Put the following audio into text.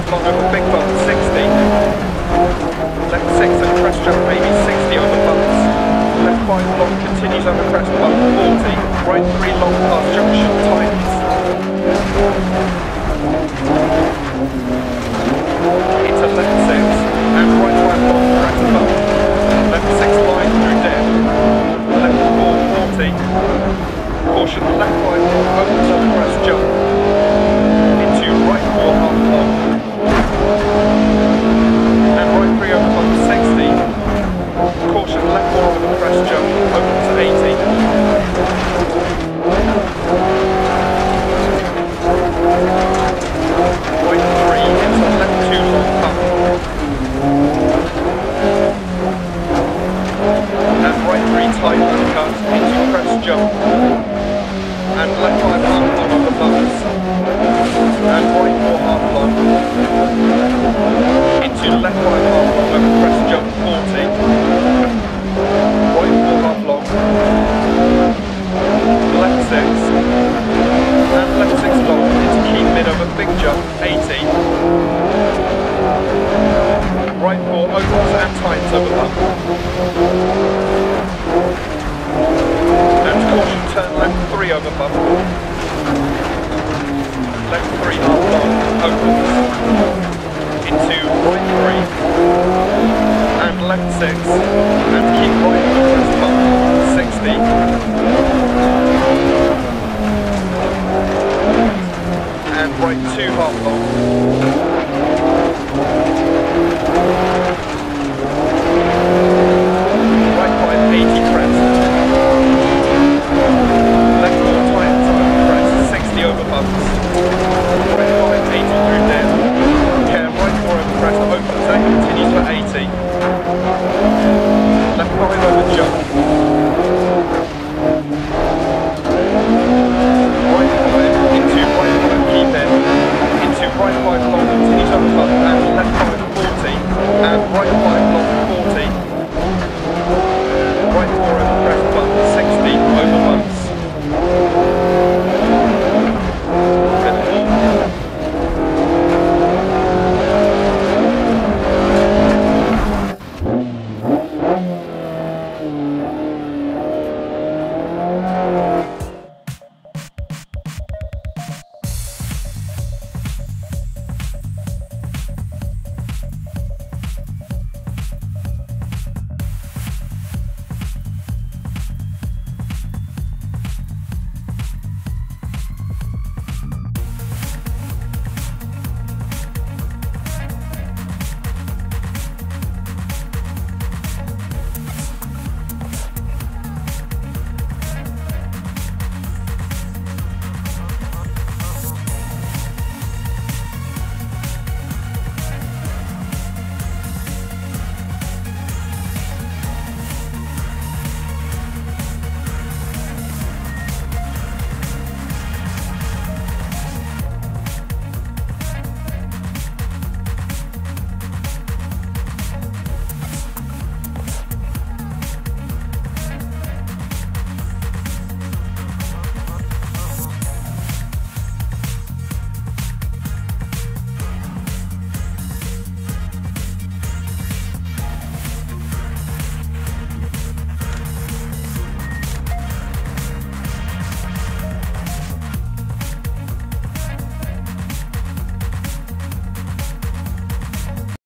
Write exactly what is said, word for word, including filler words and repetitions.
long over big bump, sixty. Left six and crest jump maybe, sixty over bumps. Left five long continues over crest bump, forty. Right three long past junction, tightens. Into left six and right five long crest bump. Left six line through dead. Left four, forty. Caution, left five long opens over crest jump. Into right four half long. And right three over bump, sixty. Caution, left four over the crest jump, opens to eighty. Right three into left two long pump. And right three tight cut into crest jump. And left five half long on the bumps. And right four half long. Into left five half long over crest jump, forty. Right four half long. Left six. And left six long into keep mid over big jump, eighty. Right four opens and tightens over bump. And caution, turn left three over bump. Left three half long, opens. Into right three. And left six. And keep right over crest bump, sixty. And right two half long.